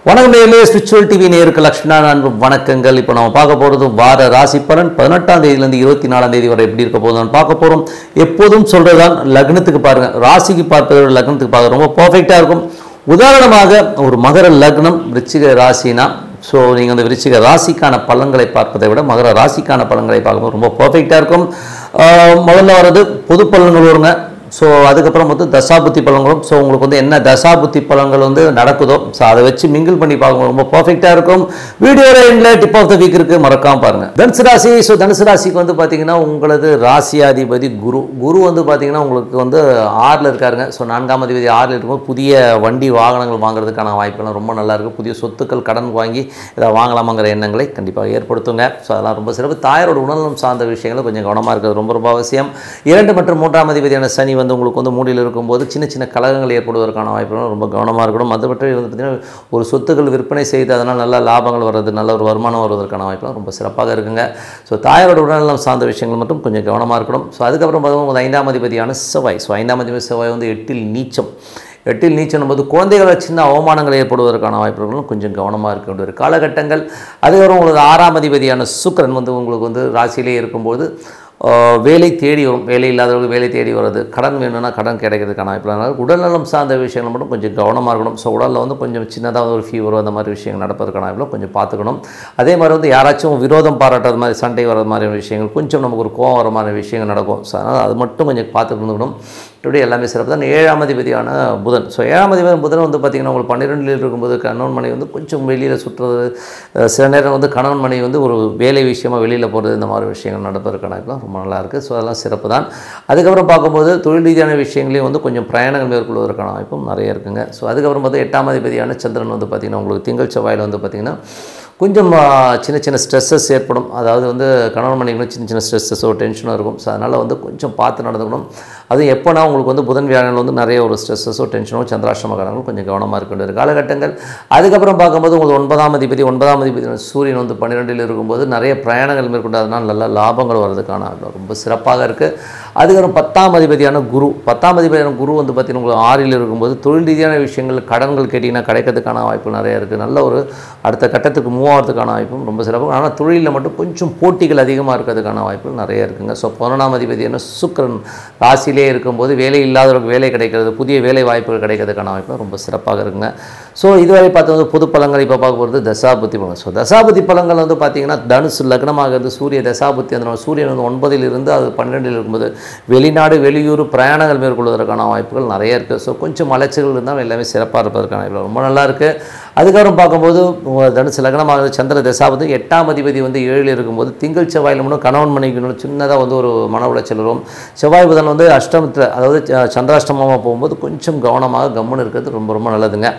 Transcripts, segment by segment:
வணக்கம் நேயர்களே, spiritual TV நேயருக்கு Lakshmanan அன்பு வணக்கங்கள். இப்போ நம்ம பார்க்க போகிறது வார ராசி பலன் 18ஆம் தேதியிலேருந்து 24ஆம் தேதி வரை எப்படி இருக்க போகுதுன்னு பார்க்க போகிறோம். எப்போதும் சொல்கிறதான் லக்னத்துக்கு பாருங்கள், ராசிக்கு பார்ப்பதை விட லக்னத்துக்கு பார்க்க ரொம்ப பர்ஃபெக்டாக இருக்கும். உதாரணமாக ஒரு மகர லக்னம் விருச்சிக ராசினா, ஸோ நீங்கள் அந்த விருச்சிக ராசிக்கான பலன்களை பார்ப்பதை விட மகர ராசிக்கான பலன்களை பார்க்கும்போது ரொம்ப பர்ஃபெக்டாக இருக்கும். முதல்ல வர்றது பொது பலன்கள் வருங்க. ஸோ அதுக்கப்புறம் வந்து தசாபுத்தி பலன்களும், ஸோ உங்களுக்கு வந்து என்ன தசாபுத்தி பலன்கள் வந்து நடக்குதோ ஸோ அதை வச்சு மிங்கிள் பண்ணி பார்க்கும்போது ரொம்ப பர்ஃபெக்டாக இருக்கும். வீடியோவில் எண்டில் டிப் ஆஃப் த வீக் இருக்குது, மறக்காமல் பாருங்கள். தனுசு ராசி. ஸோ தனுசு ராசிக்கு வந்து பார்த்தீங்கன்னா உங்களது ராசியாதிபதி குரு வந்து பார்த்தீங்கன்னா உங்களுக்கு வந்து 6ல் இருக்காருங்க. ஸோ 4ஆம் அதிபதி 6ல் இருக்கும்போது புதிய வண்டி வாகனங்கள் வாங்குறதுக்கான வாய்ப்புலாம் ரொம்ப நல்லா இருக்குது. புதிய சொத்துக்கள் கடன் வாங்கி இதை வாங்கலாமாங்கிற எண்ணங்களை கண்டிப்பாக ஏற்படுத்துங்க. ஸோ அதெல்லாம் ரொம்ப சிறப்பு. தாயாரோட உடல்நலம் சார்ந்த விஷயங்களும் கொஞ்சம் கவனமாக இருக்கிறது ரொம்ப ரொம்ப அவசியம். 2 மற்றும் 3ஆம் அதிபதியான சனி வந்து உங்களுக்கு வந்து மூடியில் இருக்கும்போது சின்ன சின்ன கலகங்கள் ஏற்படுவதற்கான வாய்ப்புகள் ரொம்ப கவனமாக இருக்கணும். மற்ற பற்றி வந்து பார்த்திங்கன்னா ஒரு சொத்துக்கள் விற்பனை செய்து அதனால் நல்ல லாபங்கள் வர்றது, நல்ல ஒரு வருமானம் வருவதற்கான வாய்ப்புகள் ரொம்ப சிறப்பாக இருக்குங்க. ஸோ தாயாரோட உடல்நலம் சார்ந்த விஷயங்கள் மட்டும் கொஞ்சம் கவனமாக இருக்கணும். ஸோ அதுக்கப்புறம் பார்த்தீங்கன்னா 5ஆம் அதிபதியான செவ்வாய். ஸோ 5ஆம் அதிபதி செவ்வாய் வந்து 8ல் நீச்சம். 8ல் நீச்சம் போது குழந்தைகளை சின்ன அவமானங்கள் ஏற்படுவதற்கான வாய்ப்புகளும் கொஞ்சம் கவனமாக இருக்க வேண்டிய ஒரு காலகட்டங்கள். அதுக்கப்புறம் உங்களுக்கு 6ஆம் அதிபதியான சுக்கிரன் வந்து உங்களுக்கு வந்து ராசியிலே இருக்கும்போது வேலை தேடி வரும். வேலை இல்லாதவர்களுக்கு வேலை தேடி வர்றது, கடன் வேணும்னா கடன் கிடைக்கிறதுக்கான வாய்ப்புகள். உடல்நலம் சார்ந்த விஷயங்கள் மட்டும் கொஞ்சம் கவனமாக இருக்கணும். ஸோ உடலில் வந்து கொஞ்சம் சின்னதாக ஒரு ஃபீவர் அந்த மாதிரி விஷயங்கள் நடப்பதற்கான வாய்ப்புகள் கொஞ்சம் பார்த்துக்கணும். அதே மாதிரி வந்து யாராச்சும் விரோதம் பாராட்டுறது மாதிரி, சண்டை வர மாதிரியான விஷயங்கள், கொஞ்சம் நமக்கு ஒரு கோவம் வர மாதிரி விஷயங்கள் நடக்கும். ஸோ அதனால் அது மட்டும் கொஞ்சம் பார்த்துக்கணும். இப்படி எல்லாமே சிறப்பு தான். 7ஆம் அதிபதியான புதன். ஸோ 7ஆம் அதிபதி புதன் வந்து பார்த்திங்கன்னா உங்களுக்கு 12ல் இருக்கும்போது கணவன் மனைவி வந்து கொஞ்சம் வெளியில் சுற்றுறது, சில நேரம் வந்து கணவன் மனைவி வந்து ஒரு வேலை விஷயமாக வெளியில் போகிறது, இந்த மாதிரி விஷயங்கள் நடப்பதற்கான வாய்ப்புலாம் ரொம்ப நல்லாயிருக்கு. ஸோ அதெல்லாம் சிறப்பு தான். அதுக்கப்புறம் பார்க்கும்போது தொழில் ரீதியான விஷயங்களையும் வந்து கொஞ்சம் பிரயாணங்கள் மேற்கொள்வதற்கான வாய்ப்பும் நிறைய இருக்குங்க. ஸோ அதுக்கப்புறம் பார்த்து 8ஆம் அதிபதியான சந்திரன் வந்து பார்த்திங்கன்னா உங்களுக்கு திங்கள் செவ்வாயில் வந்து பார்த்திங்கன்னா கொஞ்சம் சின்ன சின்ன ஸ்ட்ரெஸ்ஸஸ் ஏற்படும். அதாவது வந்து கணவன் மனைவிகளும் சின்ன சின்ன ஸ்ட்ரெஸ்ஸஸோ டென்ஷனோ இருக்கும். ஸோ அதனால் வந்து கொஞ்சம் பார்த்து நடந்துக்கணும். அதுவும் எப்போனா உங்களுக்கு வந்து புதன் வியாழங்கள் வந்து நிறைய ஒரு ஸ்ட்ரெஸ்ஸஸோ டென்ஷனோ சந்திராஷ்டம காலங்களும் கொஞ்சம் கவனமாக இருக்க வேண்டிய காலகட்டங்கள். அதுக்கப்புறம் பார்க்கும்போது உங்களுக்கு 9ஆம் அதிபதி சூரியன் வந்து 12ல் இருக்கும்போது நிறைய பிரயாணங்கள் மேற்கொண்டு அதனால் நல்ல லாபங்கள் வர்றதுக்கான ரொம்ப சிறப்பாக இருக்குது. அதுக்கப்புறம் 10ஆம் அதிபதியான குரு வந்து பார்த்திங்கன்னா உங்களுக்கு 6ல் இருக்கும்போது தொழில் ரீதியான விஷயங்கள் கடன்கள் கேட்டிங்கன்னா கிடைக்கிறதுக்கான வாய்ப்பு நிறைய இருக்குது. நல்ல ஒரு அடுத்த கட்டத்துக்கு மூவ் ஆகிறதுக்கான வாய்ப்பும் ரொம்ப சிறப்பு. ஆனால் தொழிலில் மட்டும் கொஞ்சம் போட்டிகள் அதிகமாக இருக்கிறதுக்கான வாய்ப்புகள் நிறைய இருக்குங்க. ஸோ 11ஆம் அதிபதியான சுக்கிரன் ராசியிலே இருக்கும்போது வேலை இல்லாதவர்களுக்கு வேலை கிடைக்கிறது, புதிய வேலை வாய்ப்புகள் கிடைக்கிறதுக்கான வாய்ப்புகள் ரொம்ப சிறப்பாக இருக்குங்க. ஸோ இதுவரை பார்த்தது பொது பலன்கள். இப்போ பார்க்க போகிறது தசாபுத்தி பலன். ஸோ தசாபுத்தி பலன்கள் வந்து பார்த்திங்கன்னா தனுசு லக்னமாக இருந்து சூரிய தசாபுத்தி அந்த சூரியன் வந்து 9ல் இருந்து அது 12ல் இருக்கும்போது வெளிநாடு வெளியூர் பிரயாணங்கள் மேற்கொள்வதற்கான வாய்ப்புகள் நிறைய இருக்குது. ஸோ கொஞ்சம் அலைச்சல்கள் இருந்தால் எல்லாமே சிறப்பாக இருப்பதற்கான வாய்ப்பு ரொம்ப நல்லா இருக்குது. அதுக்கப்புறம் பார்க்கும்போது தனுசு லக்னமாக சந்திர தசாபதி 8ஆம் அதிபதி வந்து 7ல் இருக்கும்போது திங்கள் செவ்வாயில் மட்டும் கணவன் மனைவிக்கு சின்னதாக வந்து ஒரு மன உளைச்சல் வரும். செவ்வாய் புதன் வந்து அஷ்டமத்தில், அதாவது சந்திராஷ்டமமாக போகும்போது கொஞ்சம் கவனமாக கம்முன்னு இருக்கிறது ரொம்ப ரொம்ப நல்லதுங்க.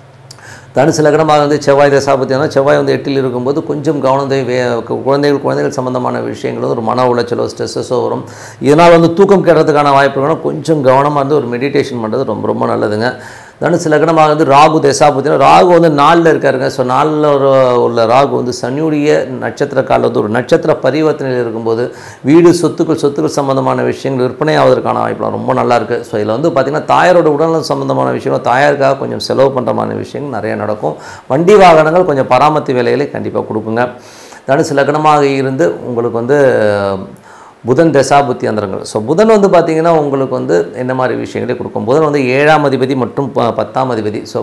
தனுசு லக்னமாக வந்து செவ்வாய் தசாபத்தினா செவ்வாய் வந்து 8ல் இருக்கும்போது கொஞ்சம் கவனம் குழந்தைகள் சம்பந்தமான விஷயங்கள் வந்து ஒரு மன உளைச்சலோ ஸ்ட்ரெஸ்ஸோ வரும். இதனால் வந்து தூக்கம் கெடுறதுக்கான வாய்ப்புகளும் கொஞ்சம் கவனமாக வந்து ஒரு மெடிடேஷன் பண்ணுறது ரொம்ப ரொம்ப நல்லதுங்க. தனுசு லக்னமாக வந்து ராகு தசாபத்தினா ராகு வந்து 4ல் இருக்காருங்க. ஸோ 4ல் உள்ள ராகு வந்து சனியுடைய நட்சத்திர கால வந்து ஒரு நட்சத்திர பரிவர்த்தனையில் இருக்கும்போது வீடு சொத்துக்கள் சம்பந்தமான விஷயங்கள் விற்பனை ஆவதற்கான வாய்ப்புலாம் ரொம்ப நல்லாயிருக்கு. ஸோ இதில் வந்து பார்த்திங்கன்னா தாயாரோட உடல்நலம் சம்பந்தமான விஷயங்கள், தாயாருக்காக கொஞ்சம் செலவு பண்ணுற மாதிரி விஷயங்கள் நிறைய நடக்கும். வண்டி வாகனங்கள் கொஞ்சம் பராமரிப்பு வேலைகளை கண்டிப்பாக கொடுக்குங்க. தனுசு லக்னமாக இருந்து உங்களுக்கு வந்து புதன் தசாபுத்தி அந்தரங்கள். ஸோ புதன் வந்து பார்த்திங்கன்னா உங்களுக்கு வந்து என்ன மாதிரி விஷயங்களே கொடுக்கும். புதன் வந்து 7ஆம் அதிபதி மற்றும் 10ஆம் அதிபதி. ஸோ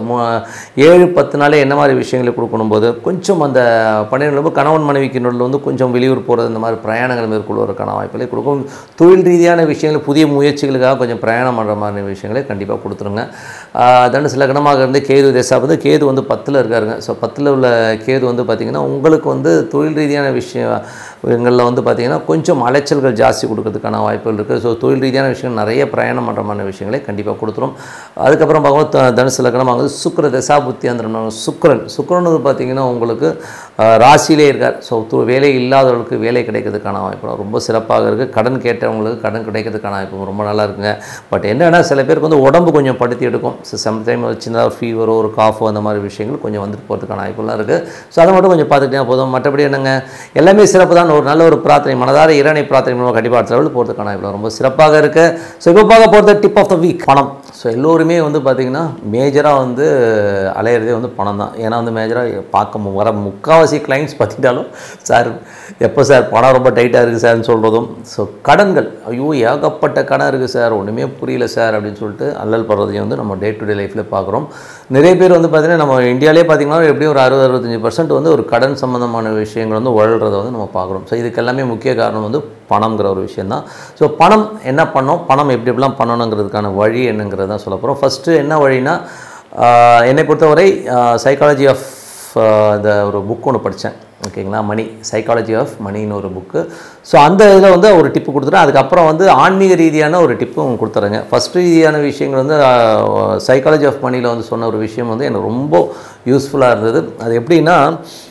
7-10 என்ன மாதிரி விஷயங்களை கொடுக்கணும் போது கொஞ்சம் அந்த 12 கணவன் மனைவிக்கு நடுவில் வந்து கொஞ்சம் வெளியூர் போகிறது, இந்த மாதிரி பிரயாணங்கள் மேற்கொள்வதற்கான வாய்ப்புகளை கொடுக்கும். தொழில் ரீதியான விஷயங்கள், புதிய முயற்சிகளுக்காக கொஞ்சம் பிரயாணம் பண்ணுற மாதிரி விஷயங்களை கண்டிப்பாக கொடுத்துருங்க. தனுசு லக்னமாக இருந்து கேது தசாபதி, கேது வந்து 10ல் இருக்காருங்க. ஸோ 10ல் உள்ள கேது வந்து பார்த்திங்கன்னா உங்களுக்கு வந்து தொழில் ரீதியான விஷயங்களில் வந்து பார்த்திங்கன்னா கொஞ்சம் அலைச்சல்கள் ஜாஸ்தி கொடுக்கறதுக்கான வாய்ப்புகள் இருக்குது. ஸோ தொழில் ரீதியான விஷயங்கள் நிறைய பிரயாணம் பண்ணுற மாதிரி விஷயங்களை கண்டிப்பாக கொடுத்துரும். அதுக்கப்புறம் பார்க்கும்போது தனுசு லக்னமாக வந்து சுக்கிர தசாபுத்தி அந்த சுக்கிரன் வந்து பார்த்திங்கன்னா உங்களுக்கு ராசியிலே இருக்கார். ஸோ வேலை இல்லாதவர்களுக்கு வேலை கிடைக்கிறதுக்கான வாய்ப்பு ரொம்ப சிறப்பாக இருக்குது. கடன் கேட்டவங்களுக்கு கடன் கிடைக்கிறதுக்கான வாய்ப்பு ரொம்ப நல்லா இருக்குங்க. பட் என்னென்னா சில பேருக்கு வந்து உடம்பு கொஞ்சம் படுத்தி எடுக்கும். சம்டைம் சின்னதாக ஃபீவரோ ஒரு காஃபோ அந்த மாதிரி விஷயங்கள் கொஞ்சம் வந்துட்டு போகிறதுக்கான வாய்ப்புலாம் இருக்குது. ஸோ அதை மட்டும் கொஞ்சம் பார்த்துக்கிட்டே போதும். மற்றபடி என்னங்க எல்லாமே சிறப்பு தான். ஒரு நல்ல ஒரு பிரார்த்தனை, மனதார இறைவனை பிரார்த்தனை கண்டிப்பாக அடுத்த லெவலில் போகிறதுக்கான வாய்ப்பு ரொம்ப சிறப்பாக இருக்குது. ஸோ இப்போ பார்க்க போகிறது டிப் ஆஃப் த வீக். பணம். ஸோ எல்லோருமே வந்து பார்த்திங்கன்னா மேஜராக வந்து அலையிறதே வந்து பணம் தான். ஏன்னா வந்து மேஜராக பார்க்க வர முக்கால்வாசி கிளைண்ட்ஸ் பார்த்துட்டாலும் சார் எப்போ சார் பணம் ரொம்ப டைட்டாக இருக்குது சார்னு சொல்கிறதும், ஸோ கடன்கள் ஐயோ ஏகப்பட்ட கடன் இருக்குது சார் ஒன்றுமே புரியல சார் அப்படின்னு சொல்லிட்டு அல்லல் படுறதையும் வந்து நம்ம டே டு டே லைஃப்பில் பார்க்குறோம். நிறைய பேர் வந்து பார்த்திங்கன்னா நம்ம இந்தியாவிலே பார்த்திங்கன்னா எப்படியும் ஒரு 60-65% வந்து ஒரு கடன் சம்மந்தமான விஷயங்கள் வந்து உழல்றதை வந்து நம்ம பார்க்குறோம். ஸோ இதுக்கு எல்லாமே முக்கிய காரணம் வந்து பணம்ங்கிற ஒரு விஷயந்தான். ஸோ பணம் என்ன பண்ணோம், பணம் எப்படி எப்படிலாம் பண்ணணுங்கிறதுக்கான வழி என்னங்கிறது தான் சொல்ல போகிறோம். ஃபஸ்ட்டு என்ன வழினா, என்னை பொறுத்தவரை சைக்காலஜி ஆஃப் இந்த ஒரு புக் ஒன்று படித்தேன், ஓகேங்களா, மணி, சைக்காலஜி ஆஃப் மணின்னு ஒரு புக்கு. ஸோ அந்த இதில் வந்து ஒரு டிப்பு கொடுத்துட்டேன். அதுக்கப்புறம் வந்து ஆன்மீக ரீதியான ஒரு டிப்பும் கொடுத்துறேங்க. ஃபஸ்ட்டு ரீதியான விஷயங்கள் வந்து சைக்காலஜி ஆஃப் மணியில் வந்து சொன்ன ஒரு விஷயம் வந்து எனக்கு ரொம்ப யூஸ்ஃபுல்லாக இருந்தது. அது எப்படின்னா,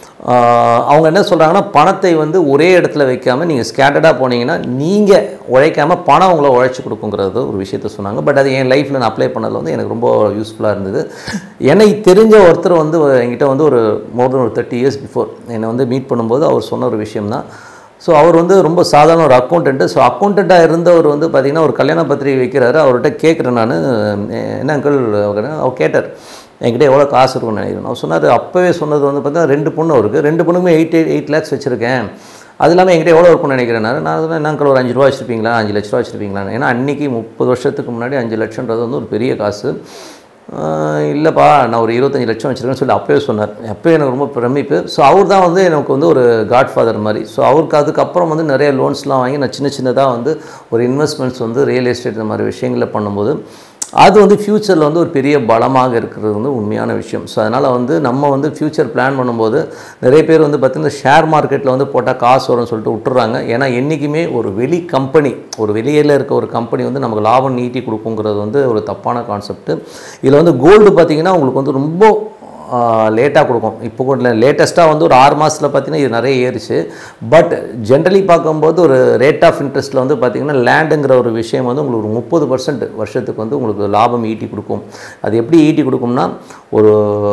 அவங்க என்ன சொல்கிறாங்கன்னா, பணத்தை வந்து ஒரே இடத்துல வைக்காமல் நீங்கள் ஸ்கேட்டர்டாக போனீங்கன்னா நீங்கள் உழைக்காமல் பணம் உங்களை உழைச்சி கொடுக்குங்கிறது ஒரு விஷயத்த சொன்னாங்க. பட் அது என் லைஃப்பில் நான் அப்ளை பண்ணதில் வந்து எனக்கு ரொம்ப யூஸ்ஃபுல்லாக இருந்தது. எனக்கு தெரிஞ்ச ஒருத்தர் வந்து என்கிட்ட வந்து ஒரு மோர் தென் ஒரு 30 இயர்ஸ் பிஃபோர் என்னை வந்து மீட் பண்ணும்போது அவர் சொன்ன ஒரு விஷயம் தான். ஸோ அவர் வந்து ரொம்ப சாதாரண ஒரு அக்கௌண்டண்ட்டு. ஸோ அக்கௌண்டண்ட்டாக இருந்தவர் வந்து பார்த்திங்கன்னா ஒரு கல்யாண பத்திரிகை வைக்கிறாரு. அவர்கிட்ட கேட்குறேன் நான், என்ன அங்கிள், அவர் கேட்டார் என்கிட்ட எவ்வளோ காசு இருக்குன்னு நினைக்கிறேன். அவர் சொன்னார், அப்போவே சொன்னது வந்து பார்த்தீங்கன்னா 2 பொண்ணு அவருக்கு, 2 பொண்ணுமே 8 lakhs வச்சுருக்கேன், அது இல்லாமல் என்கிட்ட எவ்வளோ இருக்குன்னு நினைக்கிறேன். நான் சொன்னேன், என்ன அங்கிள் ஒரு 5 ரூபா வச்சுருப்பீங்களா, 5 லட்ச ரூபா வச்சுருப்பீங்களா? ஏன்னா அன்றைக்கி 30 வருஷத்துக்கு முன்னாடி 5 லட்சன்றது வந்து ஒரு பெரிய காசு. இல்லைப்பா நான் ஒரு 25 லட்சம் வச்சுருக்கேன்னு சொல்லி அப்போவே சொன்னார். அப்போயே எனக்கு ரொம்ப பிரமிப்பு. ஸோ அவர் தான் வந்து எனக்கு வந்து ஒரு காட்ஃபாதர் மாதிரி. ஸோ அவருக்கு அதுக்கப்புறம் வந்து நிறைய லோன்ஸ்லாம் வாங்கி நான் சின்னதாக வந்து ஒரு இன்வெஸ்ட்மெண்ட்ஸ் வந்து ரியல் எஸ்டேட் இந்த மாதிரி விஷயங்களில் பண்ணும்போது அது வந்து ஃப்யூச்சரில் வந்து ஒரு பெரிய பலமாக இருக்கிறது வந்து உண்மையான விஷயம். ஸோ அதனால் வந்து நம்ம வந்து ஃப்யூச்சர் பிளான் பண்ணும்போது நிறைய பேர் வந்து பார்த்திங்கன்னா ஷேர் மார்க்கெட்டில் வந்து போட்டால் காசு வரும்னு சொல்லிட்டு விட்டுறாங்க. ஏன்னா என்றைக்குமே ஒரு வெளி கம்பெனி, ஒரு வெளியில் இருக்க ஒரு கம்பெனி வந்து நமக்கு லாபம் நீட்டி கொடுக்குங்கிறது வந்து ஒரு தப்பான கான்செப்ட். இதில் வந்து கோல்டு பார்த்திங்கன்னா உங்களுக்கு வந்து ரொம்ப லேட்டாக கொடுக்கும். இப்போ கூட லேட்டஸ்ட்டாக வந்து ஒரு 6 மாதத்தில் பார்த்திங்கன்னா இது நிறைய ஏறிச்சு. பட் ஜென்ரலி பார்க்கும்போது ஒரு ரேட் ஆஃப் இன்ட்ரெஸ்ட்டில் வந்து பார்த்திங்கன்னா லேண்டுங்கிற ஒரு விஷயம் வந்து உங்களுக்கு ஒரு 30% வருஷத்துக்கு வந்து உங்களுக்கு லாபம் ஈட்டி கொடுக்கும். அது எப்படி ஈட்டி கொடுக்கும்னா, ஒரு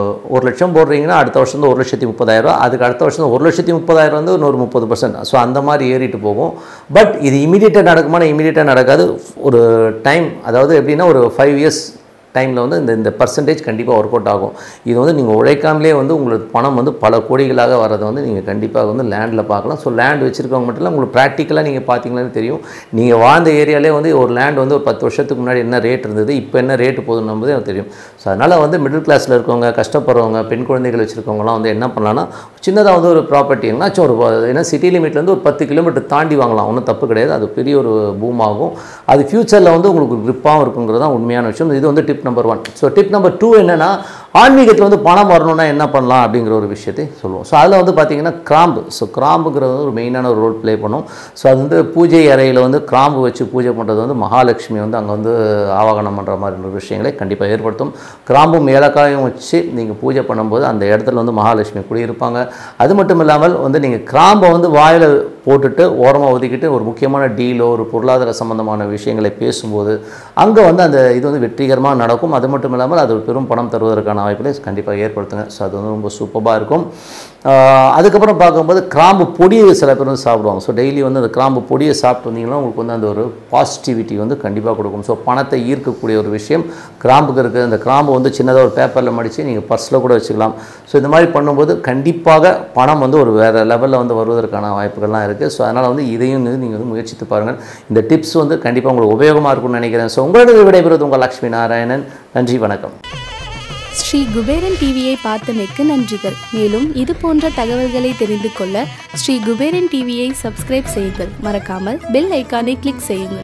1 லட்சம் போடுறீங்கன்னா அடுத்த வருஷம் வந்து 1,30,000, அதுக்கு அடுத்த வருஷம் 1,30,000 வந்து இன்னொரு 30%. ஸோ அந்த மாதிரி ஏறிட்டு போகும். பட் இது இமீடியட்டாக நடக்குமானா இமீடியட்டாக நடக்காது. ஒரு டைம், அதாவது எப்படின்னா ஒரு 5 years டைமில் வந்து இந்த பர்சன்டேஜ் கண்டிப்பாக ஒர்க் அவுட் ஆகும். இது வந்து நீங்கள் உழைக்காமலே வந்து உங்களுக்கு பணம் வந்து பல கோடிகளாக வரதை வந்து நீங்கள் கண்டிப்பாக வந்து லேண்டில் பார்க்கலாம். ஸோ லேண்ட் வச்சுருக்கவங்க மட்டும் இல்லை, உங்களுக்கு ப்ராக்டிக்கலாக நீங்கள் பார்த்தீங்களான்னு தெரியும். நீங்கள் வாழ்ந்த ஏரியாலே வந்து ஒரு லேண்ட் வந்து ஒரு 10 வருஷத்துக்கு முன்னாடி என்ன ரேட் இருந்தது, இப்போ என்ன ரேட்டு போகுதுன்னு நம்பதே எனக்கு தெரியும். ஸோ அதனால் வந்து மிடில் கிளாஸில் இருக்கவங்க, கஷ்டப்படுறவங்க, பெண் குழந்தைகள் வச்சுருக்கவங்களாம் வந்து என்ன பண்ணலான்னா, சின்னதாக வந்து ஒரு ப்ராப்பர்ட்டி எங்கேனாச்சும் ஒரு, ஏன்னா சிட்டி லிமிட்லேருந்து ஒரு 10 கிலோமீட்டர் தாண்டி வாங்கலாம், ஒன்றும் தப்பு கிடையாது. அது பெரிய ஒரு பூம் ஆகும். அது ஃப்யூச்சரில் வந்து உங்களுக்கு கிரிப்பாகவும் இருக்குங்கிறது தான் உண்மையான விஷயம். இது வந்து tip number 1. So tip number 2 என்னென்னா, ஆன்மீகத்தில் வந்து பணம் வரணும்னா என்ன பண்ணலாம் அப்படிங்கிற ஒரு விஷயத்தை சொல்லுவோம். ஸோ அதில் வந்து பார்த்திங்கன்னா கிராம்பு. ஸோ கிராம்புங்கிறது ஒரு மெயினான ஒரு ரோல் ப்ளே பண்ணும். ஸோ அது வந்து பூஜை அறையில் வந்து கிராம்பு வச்சு பூஜை பண்ணுறது வந்து மகாலட்சுமி வந்து அங்கே வந்து ஆவாகனம் பண்ணுற மாதிரி ஒரு விஷயங்களை கண்டிப்பாக ஏற்படுத்தும். கிராம்பும் ஏலக்காயும் வச்சு நீங்கள் பூஜை பண்ணும்போது அந்த இடத்துல வந்து மகாலட்சுமி குடியிருப்பாங்க. அது மட்டும் இல்லாமல் வந்து நீங்கள் கிராம்பை வந்து வாயில் போட்டுட்டு ஓரமாக ஒதுக்கிட்டு ஒரு முக்கியமான டீலோ ஒரு பொருளாதார சம்பந்தமான விஷயங்களை பேசும்போது அங்கே வந்து அந்த இது வந்து வெற்றிகரமாக நடக்கும். அது மட்டும் இல்லாமல் அது பெரும் பணம் தருவதற்கான வாய்ப்புகளை கண்டிப்பாக ஏற்படுத்துங்க. ஸோ அது வந்து ரொம்ப சூப்பராக இருக்கும். அதுக்கப்புறம் பார்க்கும்போது கிராம்பு பொடியை சில பேர் வந்து சாப்பிடுவாங்க. ஸோ டெய்லி வந்து அந்த கிராம்பு பொடியை சாப்பிட்டு வந்தீங்கன்னா உங்களுக்கு வந்து அந்த ஒரு பாசிட்டிவிட்டி வந்து கண்டிப்பாக கொடுக்கும். ஸோ பணத்தை ஈர்க்கக்கூடிய ஒரு விஷயம் கிராம்புக்கு இருக்குது. அந்த கிராம்பு வந்து சின்னதாக ஒரு பேப்பரில் மடித்து நீங்கள் பர்ஸில் கூட வச்சுக்கலாம். ஸோ இந்த மாதிரி பண்ணும்போது கண்டிப்பாக பணம் வந்து ஒரு வேறு லெவலில் வந்து வருவதற்கான வாய்ப்புகள்லாம் இருக்குது. ஸோ அதனால் வந்து இதையும் நீங்கள் வந்து முயற்சித்து பாருங்கள். இந்த டிப்ஸ் வந்து கண்டிப்பாக உங்களுக்கு உபயோகமாக இருக்கும்னு நினைக்கிறேன். ஸோ உங்களோட விடைபெறுவது உங்கள் லக்ஷ்மி நாராயணன். நன்றி, வணக்கம். ஸ்ரீ குபேரன் டிவியை பார்த்தமைக்கு நன்றிகள். மேலும் இது போன்ற தகவல்களை தெரிந்து கொள்ள ஸ்ரீ குபேரன் டிவியை சப்ஸ்கிரைப் செய்யுங்கள். மறக்காமல் பெல் ஐக்கானை கிளிக் செய்யுங்கள்.